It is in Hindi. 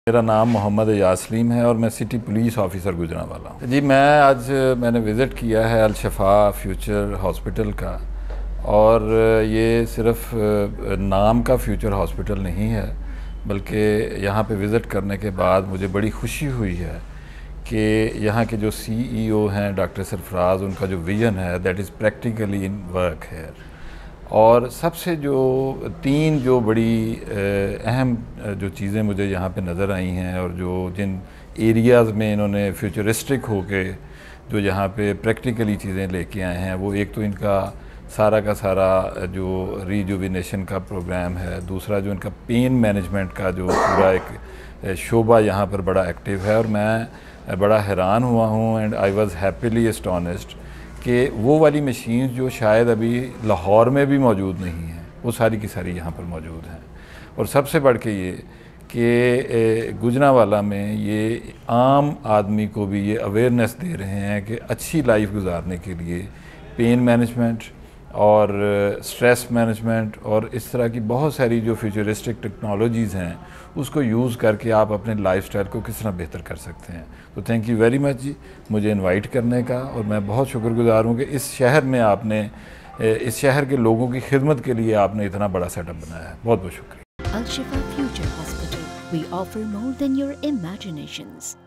मेरा नाम मोहम्मद यासलीम है और मैं सिटी पुलिस ऑफिसर गुजरांवाला हूँ। जी, मैंने विज़िट किया है अल शफा फ्यूचर हॉस्पिटल का, और ये सिर्फ नाम का फ्यूचर हॉस्पिटल नहीं है, बल्कि यहाँ पे विज़िट करने के बाद मुझे बड़ी खुशी हुई है कि यहाँ के जो CEO हैं डॉक्टर सरफराज, उनका जो विज़न है that is practically in work है। और सबसे जो तीन जो बड़ी अहम जो चीज़ें मुझे यहाँ पे नज़र आई हैं, और जो जिन एरियाज़ में इन्होंने फ्यूचरिस्टिक होके जो यहाँ पे प्रैक्टिकली चीज़ें लेके आए हैं, वो एक तो इनका सारा का सारा जो रिजुविनेशन का प्रोग्राम है, दूसरा जो इनका पेन मैनेजमेंट का जो पूरा एक शोबा यहाँ पर बड़ा एक्टिव है। और मैं बड़ा हैरान हुआ हूँ and I was happily astonished कि वो वाली मशीन जो शायद अभी लाहौर में भी मौजूद नहीं है, वो सारी की सारी यहाँ पर मौजूद हैं। और सबसे बढ़ के ये कि गुजरांवाला में ये आम आदमी को भी ये अवेयरनेस दे रहे हैं कि अच्छी लाइफ गुजारने के लिए पेन मैनेजमेंट और स्ट्रेस मैनेजमेंट और इस तरह की बहुत सारी जो फ्यूचरिस्टिक टेक्नोलॉजीज़ हैं, उसको यूज़ करके आप अपने लाइफस्टाइल को किस तरह बेहतर कर सकते हैं। तो थैंक यू वेरी मच जी, मुझे इनवाइट करने का, और मैं बहुत शुक्रगुजार हूँ कि इस शहर में आपने इस शहर के लोगों की खिदमत के लिए आपने इतना बड़ा सेटअप बनाया है। बहुत बहुत शुक्रिया। Al Shifa Future Hospital. We offer more than your imaginations.